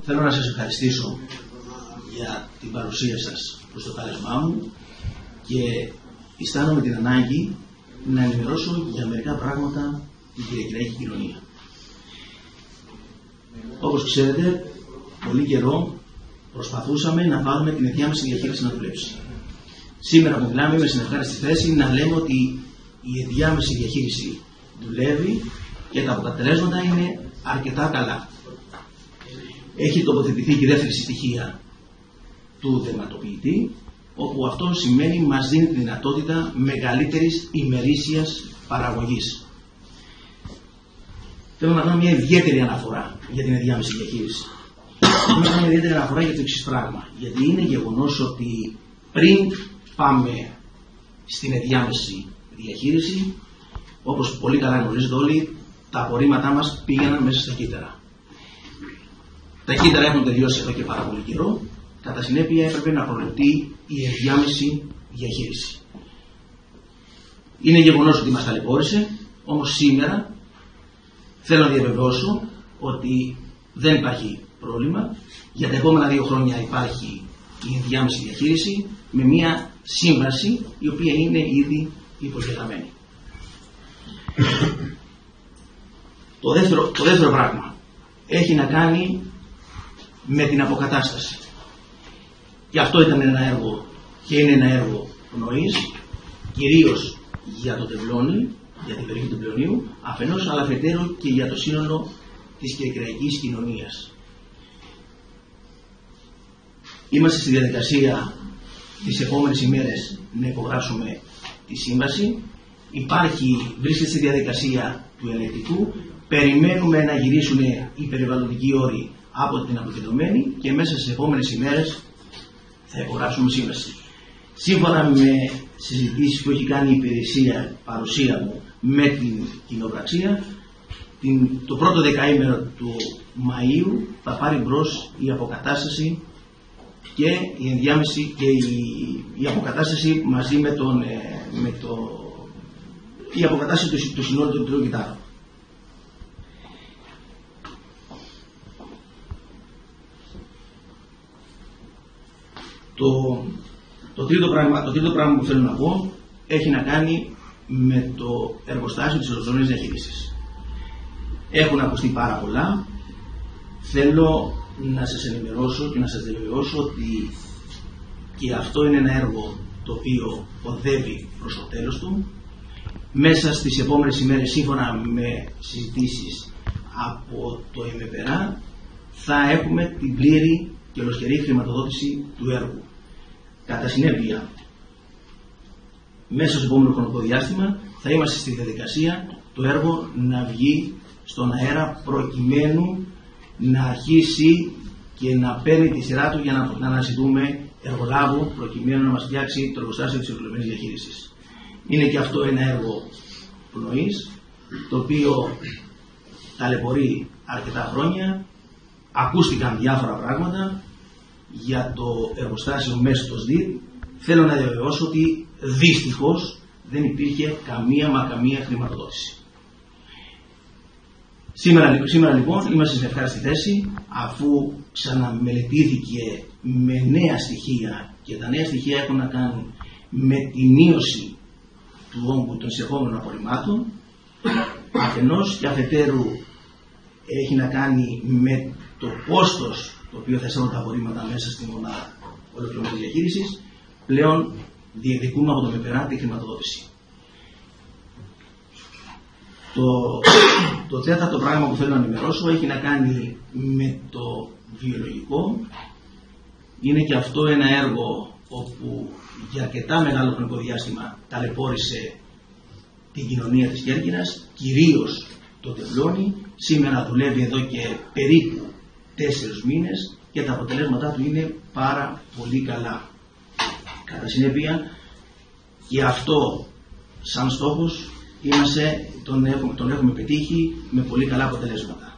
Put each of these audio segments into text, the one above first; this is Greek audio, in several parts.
Θέλω να σας ευχαριστήσω για την παρουσία σας προς το κάλεσμά μου και αισθάνομαι την ανάγκη να ενημερώσω για μερικά πράγματα την κυριακυραϊκή κοινωνία. Όπως ξέρετε, πολύ καιρό προσπαθούσαμε να πάρουμε την ενδιάμεση διαχείριση να δουλέψει. Σήμερα που μιλάμε, είμαι στην ευχάριστη θέση να λέμε ότι η ενδιάμεση διαχείριση δουλεύει και τα αποτελέσματα είναι αρκετά καλά. Έχει τοποθετηθεί και η δεύτερη στοιχεία του δειγματοποιητή, όπου αυτό σημαίνει μας δίνει τη δυνατότητα μεγαλύτερης ημερήσιας παραγωγής. Θέλω να κάνω μια ιδιαίτερη αναφορά για την ενδιάμεση διαχείριση. Θέλω να κάνω μια ιδιαίτερη αναφορά για το εξής πράγμα. Γιατί είναι γεγονός ότι πριν πάμε στην ενδιάμεση διαχείριση, όπως πολύ καλά γνωρίζετε όλοι, τα απορρίμματά μας πήγαιναν μέσα στα κύτταρα. Τα κύτταρα έχουν τελειώσει εδώ και πάρα πολύ καιρό. Κατά συνέπεια έπρεπε να προβλεφτεί η ενδιάμεση διαχείριση. Είναι γεγονός ότι μας ταλαιπώρησε, όμως σήμερα θέλω να διαβεβαιώσω ότι δεν υπάρχει πρόβλημα. Για τα επόμενα 2 χρόνια υπάρχει η ενδιάμεση διαχείριση με μια σύμβαση η οποία είναι ήδη υποσχεταμένη. Το δεύτερο πράγμα έχει να κάνει με την αποκατάσταση. Και αυτό ήταν ένα έργο και είναι ένα έργο πνοής, κυρίως για το Τευλώνι, για την περιοχή του Πλεονίου, αφενός αλλά αφετέρου και για το σύνολο της κυριακυραϊκής κοινωνίας. Είμαστε στη διαδικασία τις επόμενες ημέρες να υπογράψουμε τη σύμβαση. Βρίσκεται στη διαδικασία του ελεκτικού. Περιμένουμε να γυρίσουν οι περιβαλλοντικοί όροι από την αποκεντρωμένη και μέσα στις επόμενες ημέρες θα υπογράψουμε σύμβαση. Σύμφωνα με συζητήσεις που έχει κάνει η υπηρεσία παρουσία μου με την κοινοπραξία, το πρώτο δεκαήμερο του Μαΐου θα πάρει μπρος η αποκατάσταση και η ενδιάμεση και η αποκατάσταση μαζί με η αποκατάσταση του συνόλου των 3 κυτάρων. Το τρίτο πράγμα που θέλω να πω έχει να κάνει με το εργοστάσιο της ολοκληρωμένης διαχείρισης. Έχουν ακουστεί πάρα πολλά. Θέλω να σας ενημερώσω και να σας διαβεβαιώσω ότι και αυτό είναι ένα έργο το οποίο οδεύει προς το τέλος του. Μέσα στις επόμενες ημέρες, σύμφωνα με συζητήσεις από το ΕΜΕΠΕΡΑ, θα έχουμε την πλήρη και ολοσχερή χρηματοδότηση του έργου. Κατά συνέπεια, μέσα στο επόμενο χρονικό διάστημα θα είμαστε στη διαδικασία το έργο να βγει στον αέρα προκειμένου να αρχίσει και να παίρνει τη σειρά του για να αναζητούμε εργολάβο προκειμένου να μας φτιάξει το εργοστάσιο της ολοκληρωμένης διαχείρισης. Είναι και αυτό ένα έργο πνοής, το οποίο ταλαιπωρεί αρκετά χρόνια. Ακούστηκαν διάφορα πράγματα για το εργοστάσιο μέσα στο ΣΔΙΤ. Θέλω να διαβεβαιώσω ότι δυστυχώς δεν υπήρχε καμία χρηματοδότηση. Σήμερα λοιπόν είμαστε σε ευχάριστη θέση, αφού ξαναμελετήθηκε με νέα στοιχεία και τα νέα στοιχεία έχουν να κάνουν με τη μείωση του όγκου των εισερχόμενων απορριμμάτων αφενός και αφετέρου έχει να κάνει με το κόστος το οποίο θα εισέρχονται τα απορρίμματα μέσα στη μονάδα ολοκληρωμένης διαχείρισης. Πλέον διεκδικούμε από το ΜΕΠΕΡΑ τη χρηματοδότηση. Το τέταρτο πράγμα που θέλω να ενημερώσω έχει να κάνει με το βιολογικό. Είναι και αυτό ένα έργο όπου για αρκετά μεγάλο χρονικό διάστημα ταλαιπώρησε την κοινωνία της Κέρκυρας, κυρίως το Τευλώνι. Σήμερα δουλεύει εδώ και περίπου 4 μήνες και τα αποτελέσματά του είναι πάρα πολύ καλά. Κατά συνέπεια και αυτό σαν στόχος τον έχουμε πετύχει με πολύ καλά αποτελέσματα.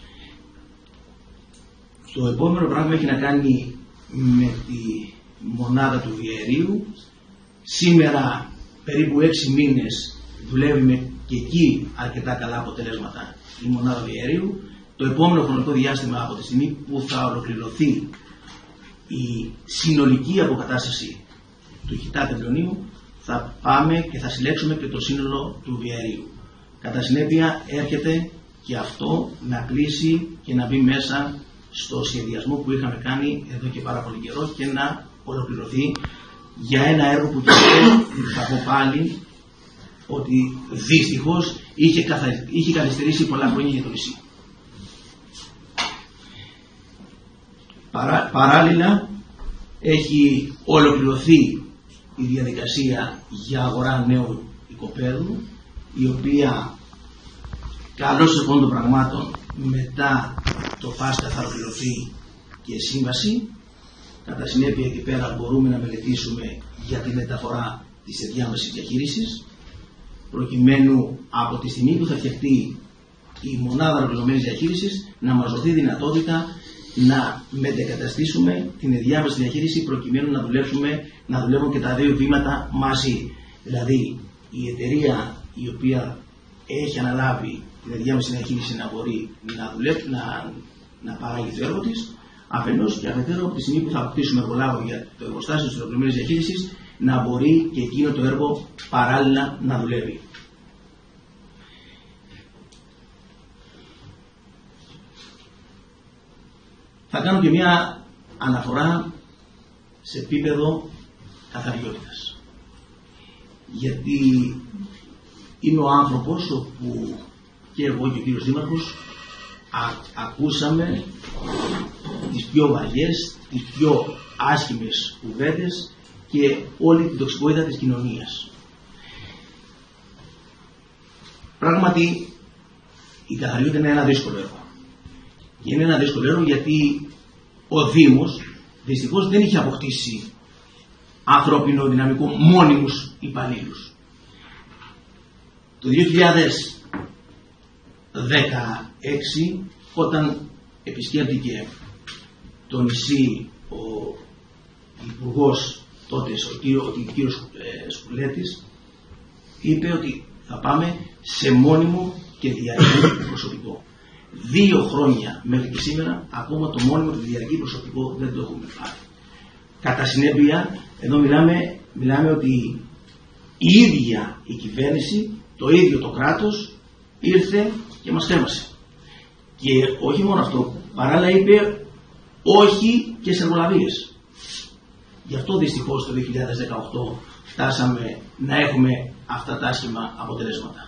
Το επόμενο πράγμα έχει να κάνει με τη μονάδα του βιαερίου. Σήμερα περίπου 6 μήνες δουλεύει και εκεί αρκετά καλά αποτελέσματα η μονάδα βιαερίου. το επόμενο χρονικό διάστημα, από τη στιγμή που θα ολοκληρωθεί η συνολική αποκατάσταση του Χιτά Τεμπλονίου, θα πάμε και θα συλλέξουμε και το σύνολο του βιαερίου. Κατά συνέπεια έρχεται και αυτό να κλείσει και να μπει μέσα στο σχεδιασμό που είχαμε κάνει εδώ και πάρα πολύ καιρό και να ολοκληρωθεί για ένα έργο που και θα πω πάλι ότι δυστυχώς είχε καθυστερήσει πολλά χρόνια για το νησί. Παράλληλα έχει ολοκληρωθεί η διαδικασία για αγορά νέου οικοπαίδου, η οποία καλώς επών των πραγμάτων μετά το Πάσχα θα ολοκληρωθεί και σύμβαση. Κατά συνέπεια εκεί πέρα μπορούμε να μελετήσουμε για τη μεταφορά της ενδιάμεσης διαχείρισης, προκειμένου από τη στιγμή που θα φτιαχτεί η μονάδα ολοκληρωμένης διαχείρισης να μας δοθεί δυνατότητα να μετεκαταστήσουμε την ενδιάμεση διαχείριση, προκειμένου να δουλεύουν και τα δύο βήματα μαζί. Δηλαδή η εταιρεία η οποία έχει αναλάβει την ενδιάμεση διαχείριση να μπορεί να παράγει το έργο της, αφενός, και αφετέρου από τη στιγμή που θα αποκτήσουμε εργολάβο για το εργοστάσιο της ολοκληρωμένης διαχείρισης, να μπορεί και εκείνο το έργο παράλληλα να δουλεύει. Θα κάνω και μια αναφορά σε επίπεδο καθαριότητας. Γιατί είμαι ο άνθρωπος όπου και εγώ και ο κύριος Δήμαρχος ακούσαμε τις πιο βαριές, τις πιο άσχημες κουβέντες και όλη την τοξικότητα της κοινωνίας. Πράγματι η καθαριότητα είναι ένα δύσκολο έργο. Και είναι ένα δύσκολο έργο γιατί ο Δήμος δυστυχώς δεν είχε αποκτήσει ανθρώπινο δυναμικό μόνιμους υπαλλήλους. Το 2016, όταν επισκέπτηκε το νησί ο υπουργός τότε, ο κύριος Σκουλέτης, είπε ότι θα πάμε σε μόνιμο και διαρκή προσωπικό. 2 χρόνια μέχρι και σήμερα ακόμα το μόνιμο και διαρκή προσωπικό δεν το έχουμε πάρει. Κατά συνέπεια, εδώ μιλάμε ότι η ίδια η κυβέρνηση, το ίδιο το κράτος ήρθε και μας κρέμασε. Και όχι μόνο αυτό, παράλληλα είπε όχι και σε εργολαβίες. Γι' αυτό δυστυχώς το 2018 φτάσαμε να έχουμε αυτά τα άσχημα αποτελέσματα.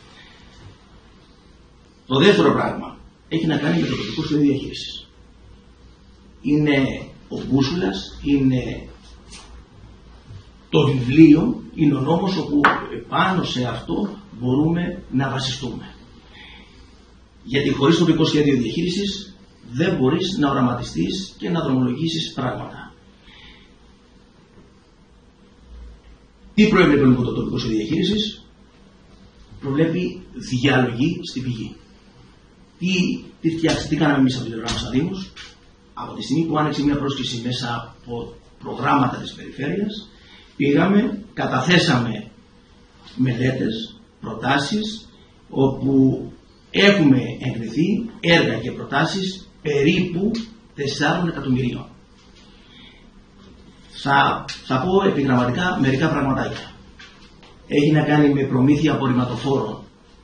Το δεύτερο πράγμα έχει να κάνει με το τοπικό σχέδιο διαχείρισης. Είναι ο μπούσουλας, είναι το βιβλίο, είναι ο νόμος όπου πάνω σε αυτό μπορούμε να βασιστούμε. Γιατί χωρίς τοπικό σχέδιο διαχείρισης δεν μπορείς να οραματιστείς και να δρομολογήσεις πράγματα. Τι προέβλεπε λοιπόν το τοπικό σχέδιο διαχείρισης? Προβλέπει διάλογη στην πηγή. Τι κάναμε εμείς από την πλευρά μας Δήμους? Από τη στιγμή που άνοιξε μια πρόσκληση μέσα από προγράμματα της περιφέρειας, πήγαμε, καταθέσαμε μελέτες, προτάσεις, όπου έχουμε εγκριθεί έργα και προτάσεις περίπου 4 εκατομμυρίων. Θα πω επιγραμματικά μερικά πραγματάκια. Έχει να κάνει με προμήθεια απορριμματοφόρων,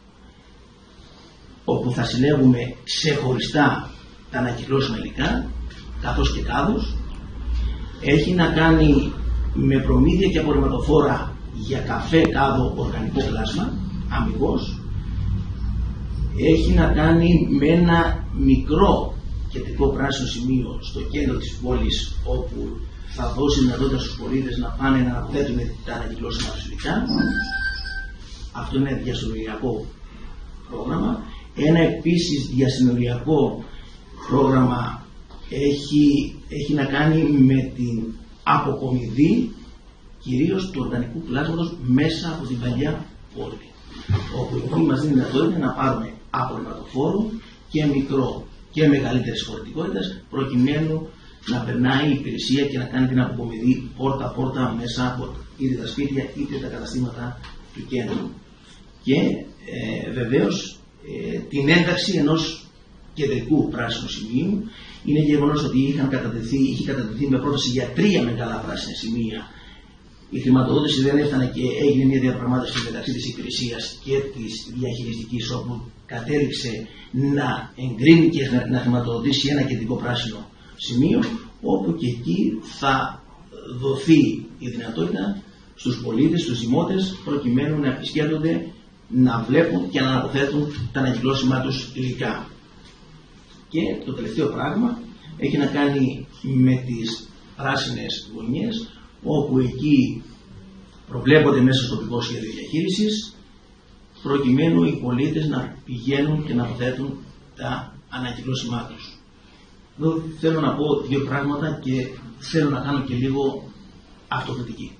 όπου θα συλλέγουμε ξεχωριστά τα ανακυκλώσιμα υλικά, καθώς και κάδους. Έχει να κάνει με προμήθεια και απορριμματοφόρα για καφέ, κάδο, οργανικό πλάσμα, αμυγός. Έχει να κάνει με ένα μικρό κεντρικό πράσινο σημείο στο κέντρο της πόλης, όπου θα δώσει δυνατότητα στους πολίτες να πάνε να αναθέτουν τα ανακυκλώσιμα υλικά. Αυτό είναι διασυνοριακό πρόγραμμα. Ένα επίσης διασυνοριακό πρόγραμμα έχει να κάνει με την αποκομιδή κυρίως του οργανικού πλάσματος μέσα από την παλιά πόλη, όπου εκεί μας δίνει δυνατότητα να πάρουμε απορριμματοφόρο και μικρό και μεγαλύτερης χωρητικότητας, προκειμένου να περνάει η υπηρεσία και να κάνει την αποκομιδή πόρτα-πόρτα μέσα από είτε τα σπίτια είτε τα καταστήματα του κέντρου. Και βεβαίως την ένταξη ενός κεντρικού πράσινου σημείου. Είναι γεγονός ότι είχε κατατεθεί με πρόταση για 3 μεγάλα πράσινα σημεία. Η χρηματοδότηση δεν έφτανε και έγινε μια διαπραγμάτευση μεταξύ της υπηρεσίας και της διαχειριστικής, όπου κατέληξε να εγκρίνει και να χρηματοδοτήσει ένα κεντρικό πράσινο σημείο, όπου και εκεί θα δοθεί η δυνατότητα στους πολίτες, στους δημότες, προκειμένου να επισκέπτονται, να βλέπουν και να αναποθέτουν τα ανακυκλώσιμά τους υλικά. Και το τελευταίο πράγμα έχει να κάνει με τις πράσινες γωνιές, όπου εκεί προβλέπονται μέσα στο τοπικό σχέδιο διαχείρισης, προκειμένου οι πολίτες να πηγαίνουν και να αποθέτουν τα ανακυκλώσιμά τους. Εδώ θέλω να πω 2 πράγματα και θέλω να κάνω και λίγο αυτοκριτική.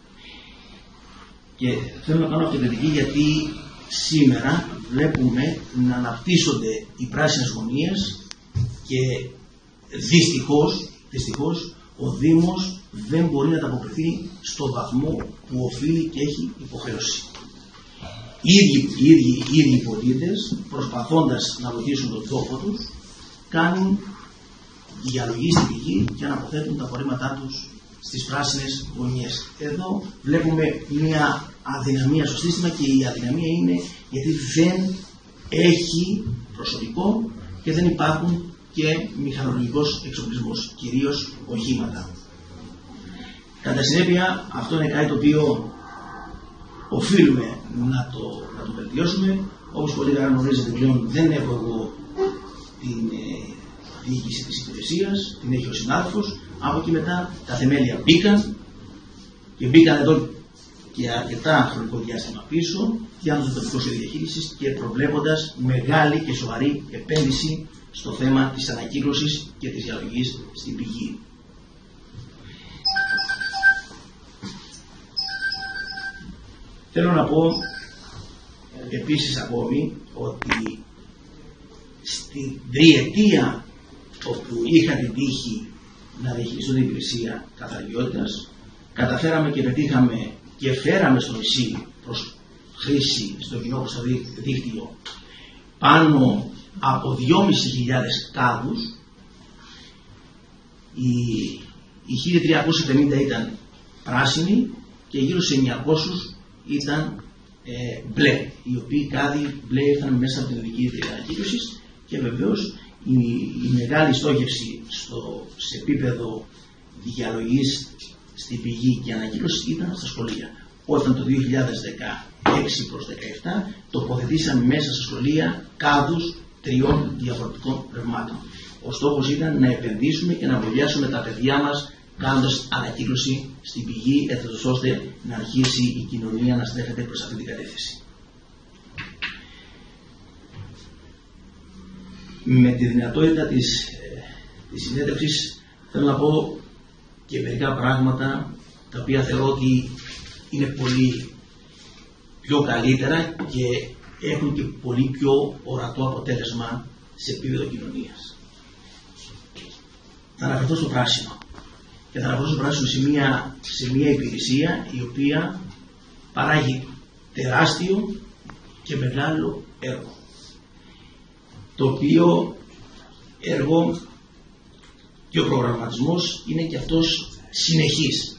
Και θέλω να κάνω αυτοκριτική γιατί σήμερα βλέπουμε να αναπτύσσονται οι πράσινες γωνίες και δυστυχώς ο Δήμος δεν μπορεί να ανταποκριθεί στο βαθμό που οφείλει και έχει υποχρέωση. Οι ίδιοι πολίτες, προσπαθώντας να βοηθήσουν τον τόπο τους, κάνουν διαλογή στην πηγή και αναποθέτουν τα απορρίμματά τους στις πράσινες γωνιές. Εδώ βλέπουμε μια αδυναμία στο σύστημα, και η αδυναμία είναι γιατί δεν έχει προσωπικό και δεν υπάρχουν και μηχανολογικός εξοπλισμός, κυρίως οχήματα. Κατά συνέπεια, αυτό είναι κάτι το οποίο οφείλουμε να το βελτιώσουμε. Όπως πολύ καλά γνωρίζετε, πλέον δεν έχω εγώ την διοίκηση της υπηρεσίας, την έχει ο συνάδελφος. Από εκεί μετά τα θεμέλια μπήκαν εδώ και αρκετά χρονικό διάστημα πίσω, φτιάχνοντας το τοπικό σχέδιο διαχείρισης και προβλέποντας μεγάλη και σοβαρή επένδυση στο θέμα της ανακύκλωσης και της διαλογής στην πηγή. Θέλω να πω επίσης ακόμη ότι στην τριετία όπου είχα την τύχη να διαχειριστώ την υπηρεσία καθαριότητας, καταφέραμε και πετύχαμε και φέραμε στο νησί προς χρήση στο κοινό δίκτυο πάνω από 2.500 κάδους. Οι 1.350 ήταν πράσινοι και γύρω σε 900 ήταν μπλε, οι οποίοι κάδοι μπλε ήρθαν μέσα από την οδική ανακύκλωση, και βεβαίως η μεγάλη στόχευση σε επίπεδο διαλογής στην πηγή και ανακύκλωση ήταν στα σχολεία. Όταν το 2016 προς 2017 τοποθετήσαμε μέσα στα σχολεία κάδους 3 διαφορετικών ρευμάτων. Ο στόχος ήταν να επενδύσουμε και να βοηθήσουμε τα παιδιά μας κάνοντας ανακύκλωση στην πηγή, έτσι ώστε να αρχίσει η κοινωνία να στρέφεται προς αυτή την κατεύθυνση. Με τη δυνατότητα της συνέντευξης θέλω να πω και μερικά πράγματα τα οποία θεωρώ ότι είναι πολύ πιο καλύτερα και έχουν και πολύ πιο ορατό αποτέλεσμα σε επίπεδο κοινωνίας. Θα αναφερθώ στο πράσινο. Και θα αναφερθώ στο πράσινο σε μια υπηρεσία η οποία παράγει τεράστιο και μεγάλο έργο. Το οποίο έργο και ο προγραμματισμός είναι και αυτός συνεχής.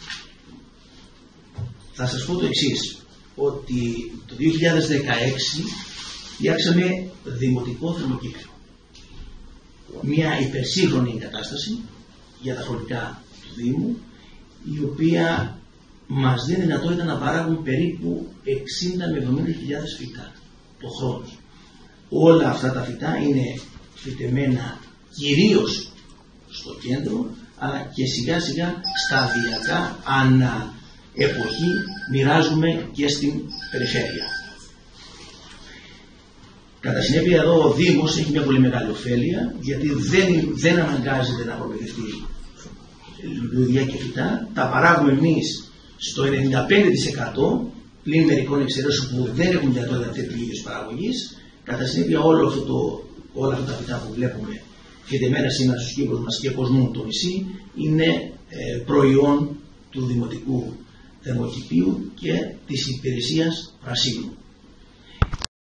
Θα σας πω το εξής, ότι το 2016 φτιάξαμε δημοτικό θερμοκήπιο. Μια υπερσύγχρονη εγκατάσταση για τα χωρικά του Δήμου, η οποία μας δίνει δυνατότητα να παράγουν περίπου 60 με 70.000 φυτά το χρόνο. Όλα αυτά τα φυτά είναι φυτεμένα κυρίως στο κέντρο, αλλά και σιγά σιγά σταδιακά ανά εποχή μοιράζουμε και στην περιφέρεια. Κατά συνέπεια εδώ ο Δήμος έχει μια πολύ μεγάλη ωφέλεια, γιατί δεν αναγκάζεται να προμηθευτεί λουλούδια και φυτά. Τα παράγουμε εμείς στο 95%, πλην μερικών εξαιρέσεων που δεν έχουν δυνατότητα τέτοιου είδους παραγωγής. Κατά συνέπεια όλα αυτά τα φυτά που βλέπουμε φυτεμένα σήμερα στους κήπους μας και κοσμούν το νησί είναι προϊόν του Δημοτικού Θερμοκηπίου και της υπηρεσίας Πρασίνου.